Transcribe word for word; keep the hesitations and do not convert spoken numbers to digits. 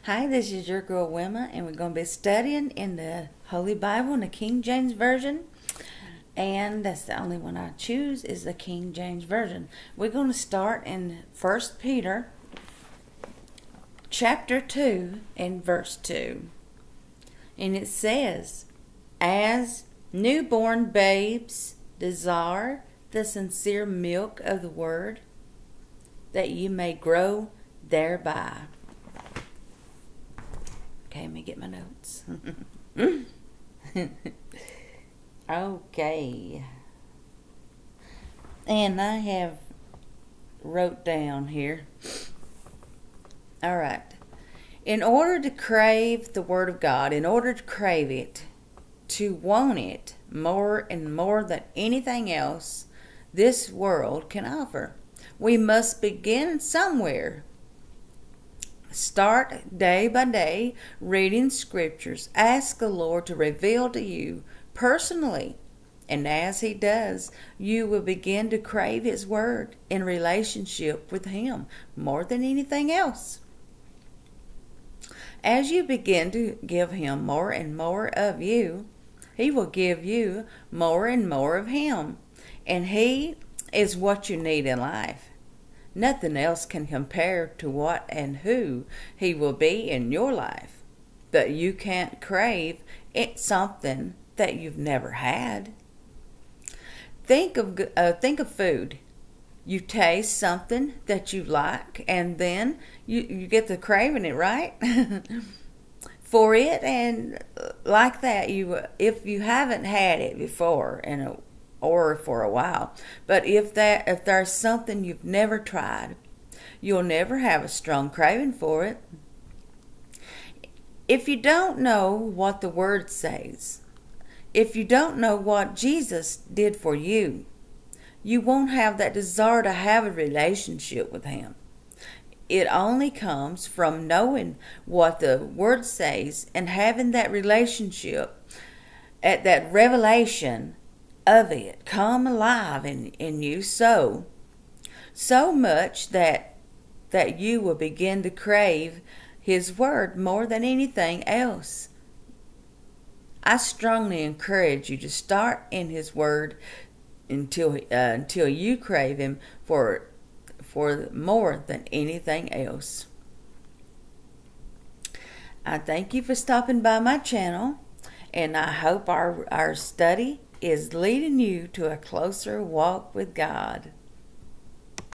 Hi, this is your girl Wilma, and we're going to be studying in the Holy Bible in the King James Version. And that's the only one I choose is the King James Version. We're going to start in First Peter chapter two and verse two. And it says, "As newborn babes desire the sincere milk of the word, that you may grow thereby." Okay, let me get my notes. Okay. And I have wrote down here. All right. In order to crave the Word of God, in order to crave it, to want it more and more than anything else this world can offer, we must begin somewhere. Start day by day reading scriptures. Ask the Lord to reveal to you personally. And as He does, you will begin to crave His Word in relationship with Him more than anything else. As you begin to give Him more and more of you, He will give you more and more of Him. And He is what you need in life. Nothing else can compare to what and who He will be in your life. But you can't crave it something that you've never had. Think of uh, think of food. You taste something that you like, and then you, you get the craving it, right? For it, and like that, you if you haven't had it before, and a or for a while. But if that if there's something you've never tried, you'll never have a strong craving for it. If you don't know what the Word says, if you don't know what Jesus did for you, you won't have that desire to have a relationship with Him. It only comes from knowing what the Word says and having that relationship, at that revelation of it come alive in, in you so so much that that you will begin to crave His Word more than anything else. I strongly encourage you to start in His Word until uh, until you crave Him for for more than anything else. I thank you for stopping by my channel, and I hope our our study is leading you to a closer walk with God.